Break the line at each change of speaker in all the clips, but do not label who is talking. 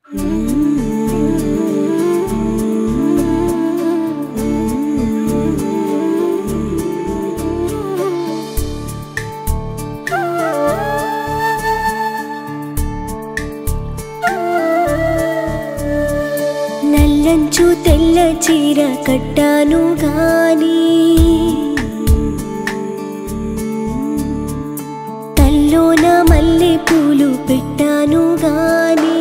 నల్లంచు తెల్ల చీర కట్టాను గాని తల్లోన మల్లె పూలు పెట్టాను గాని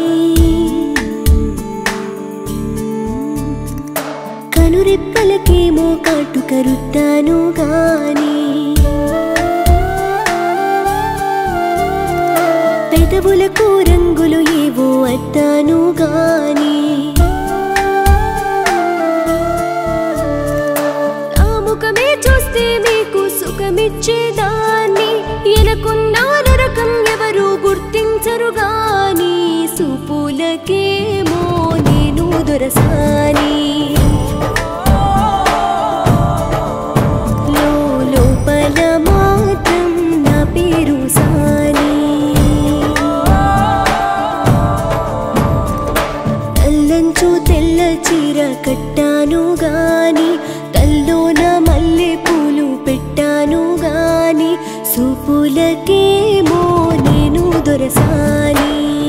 కనురెప్పలకేమో కాటుక రుద్దాను గాని పెదవులకు రంగులు ఏవో అద్దాను గాని చూస్తే మీకు సుఖమిచ్చేదాన్ని ఎనకున్న నరకం ఎవరు గుర్తించరు గాని సూపులకేమో నేను దొరసాని లోపల మాత్రం నా పేరు సాని నల్లంచు తెల్ల చీర కట్టాను గాని తల్లోన మల్లె పూలు పెట్టాను గాని సూపులకేమో నేను దొరసాని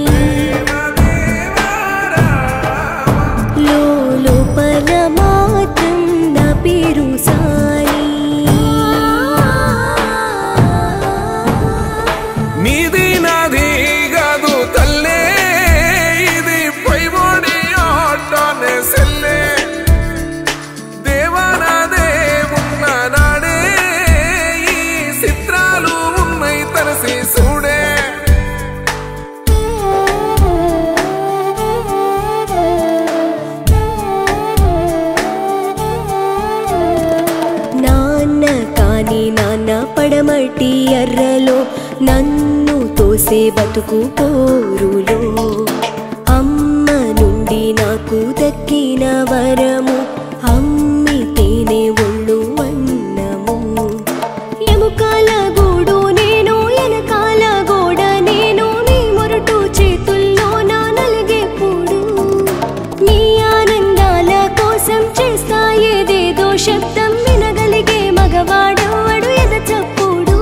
లోపల మాత్రం నా పేరు సాని
నీది నాది కాదు తల్లే ఇది పైబడి ఆటనే సెల్లే
నాన్న పడమటి అర్రలో నన్ను తోసే బతుకు పోరులో అమ్మ నుండి నాకు దక్కిన వరము అమ్మితేనే ఒళ్ళు అన్నము ఎముకాల గూడు నేను ఎనకాల గోడ నేను నీ మొరటు చేతుల్లో నా నలిగేప్పుడు నీ ఆనందాల కోసం చేస్తా ఏదేదో శబ్దం వినగలిగే మగవాడవాడు ఎద చప్పుడు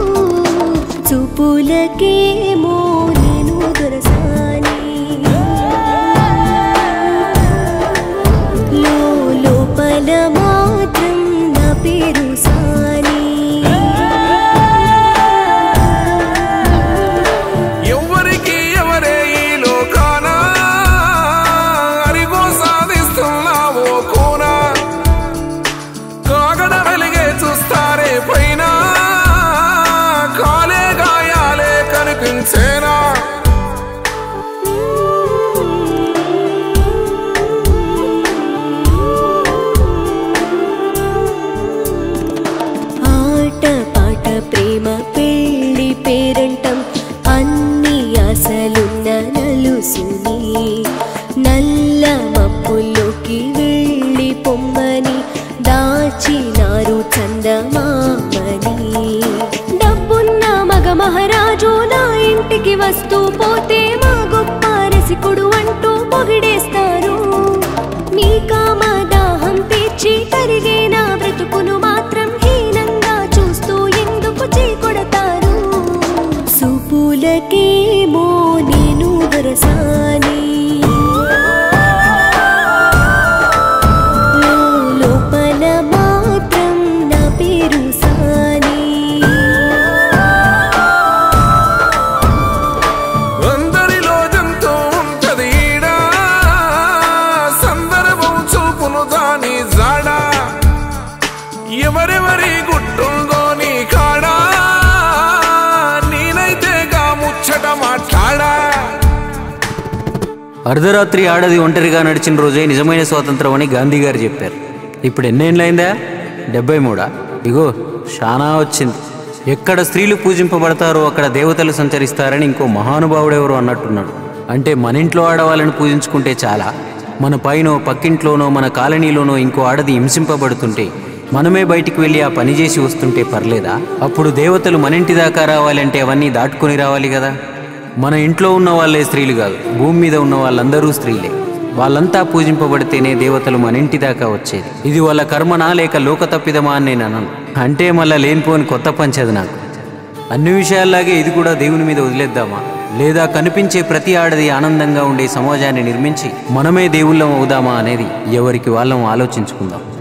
చూపులకేమో నేను దొరసాని లోపల మాత్రం నా పేరు సాని
ఎవరికి ఎవరే ఈ లోకాన అరిగో సాధిస్తున్నావో కోనా కాగడ వెలిగే చూస్తారే పైన కాలే గాయాలే కనిపించేనా
ఆట పాట ప్రేమ పెళ్లి పేరంటం అన్ని ఆశలున్న నలుసుని నల్ల మప్పుల్లోకి వెళ్ళి పొమ్మని దాచినారు చందమామని డబ్బున్న మగ మహారాజు నా ఇంటికి వస్తూ పోతే మా గొప్ప రసికుడు అంటూ పొగిడేస్తారు నీ కామదాహం తీర్చి కరిగే నా బ్రతుకును మాత్రం హీనంగా చూస్తూ ఎందుకు చీకొడతారు సూపులకేమో నేను దొరసాని లోపల మాత్రం నా పేరు సాని
అందరిలో జంతో ఉంటది ఈడా సందర్భం చూపును దాని జాడా ఎవరెవరి గుట్టుందో నీ కాడా నేనైతే గా ముచ్చట మాట్లాడా
అర్ధరాత్రి ఆడది ఒంటరిగా నడిచిన రోజే నిజమైన స్వాతంత్రం అని గాంధీ గారు చెప్పారు. ఇప్పుడు ఎన్నేళ్ళైందా? 73. ఇగో శానా వచ్చింది. ఎక్కడ స్త్రీలు పూజింపబడతారో అక్కడ దేవతలు సంచరిస్తారని ఇంకో మహానుభావుడు ఎవరు అన్నట్టున్నాడు. అంటే మన ఇంట్లో ఆడవాళ్ళని పూజించుకుంటే చాలా, మన పైనో పక్కింట్లోనో మన కాలనీలోనో ఇంకో ఆడది హింసింపబడుతుంటే మనమే బయటికి వెళ్ళి ఆ పని చేసి వస్తుంటే పర్లేదా? అప్పుడు దేవతలు మన ఇంటి దాకా రావాలంటే అవన్నీ దాటుకొని రావాలి కదా. మన ఇంట్లో ఉన్న వాళ్ళే స్త్రీలు కాదు, భూమి మీద ఉన్న వాళ్ళందరూ స్త్రీలే. వాళ్ళంతా పూజింపబడితేనే దేవతలు మన ఇంటి దాకా వచ్చేది. ఇది వాళ్ళ కర్మనా లేక లోక తప్పిదమా అని నేను అనను. అంటే మళ్ళా లేనిపోని కొత్త పంచది నాకు. అన్ని విషయాల్లాగే ఇది కూడా దేవుని మీద వదిలేద్దామా? లేదా కనిపించే ప్రతి ఆడది ఆనందంగా ఉండే సమాజాన్ని నిర్మించి మనమే దేవుళ్ళం అవుదామా అనేది ఎవరికి వాళ్ళం ఆలోచించుకుందాం.